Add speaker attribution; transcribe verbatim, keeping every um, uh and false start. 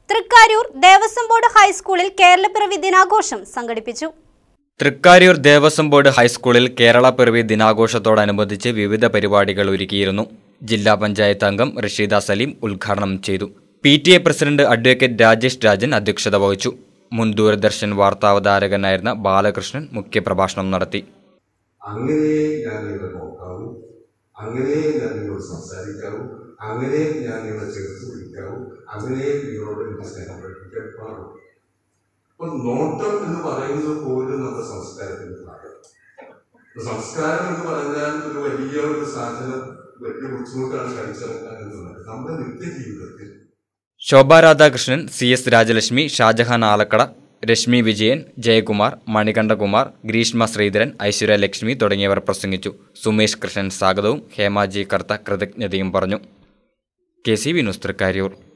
Speaker 1: Thrikkaroor Devaswom board ഹൈസ്കൂളിൽ കേരളപ്പിറവി ദിനാഘോഷം സംഘടിപ്പിച്ചു.
Speaker 2: തൃക്കാരൂർ ദേവസ്വം ബോർഡ് ഹൈസ്കൂളിൽ കേരളപ്പിറവി ദിനാഘോഷത്തോടനുബന്ധിച്ച് വിവിധ പരിപാടികൾ ഒരുക്കിയിരുന്നു. ജില്ലാ പഞ്ചായത്ത് അംഗം റഷീദ സലീം ഉദ്ഘാടനം ചെയ്തു. P T A president advocate Rajesh Rajan അധ്യക്ഷത വഹിച്ചു. മുൻ ദൂരദർശൻ വാർത്താവതാരകനായിരുന്ന ബാലകൃഷ്ണൻ മുഖ്യപ്രഭാഷണം നടത്തി.
Speaker 3: അങ്ങനെ ഞാൻ നിങ്ങളെ നോക്കാവൂ, അങ്ങനെ ഞാൻ നിങ്ങളോട് സംസാരിക്കാവൂ, അങ്ങനെ ഞാൻ നിങ്ങളെ ചേർത്ത് പിടിക്കാവൂ, അങ്ങനെ നിങ്ങളോട് എനിക്ക് സ്നേഹം പ്രകടിപ്പിക്കാൻ പാടും. അപ്പൊ നോട്ടം എന്ന് പറയുന്നത് പോലും നമ്മുടെ സംസ്കാരത്തിന്റെ ഭാഗം. സംസ്കാരം എന്ന് പറഞ്ഞാൽ ഒരു വലിയ ഒരു സാധനം, വലിയ ബുദ്ധിമുട്ടാണ് കഴിച്ചിറക്കാൻ എന്നുള്ളത്. നമ്മുടെ നിത്യജീവിതത്തിൽ
Speaker 2: ശോഭ രാധാകൃഷ്ണൻ, സി എസ് രാജലക്ഷ്മി, ഷാജഹാൻ ആലക്കട, രശ്മി വിജയൻ, ജയകുമാർ, മണികണ്ഠകുമാർ, ഗ്രീഷ്മ ശ്രീധരൻ, ഐശ്വര്യ ലക്ഷ്മി തുടങ്ങിയവർ പ്രസംഗിച്ചു. സുമേഷ് കൃഷ്ണൻ സ്വാഗതവും ഹേമാജി കർത്ത കൃതജ്ഞതയും പറഞ്ഞു. K C V news Thrikkaroor.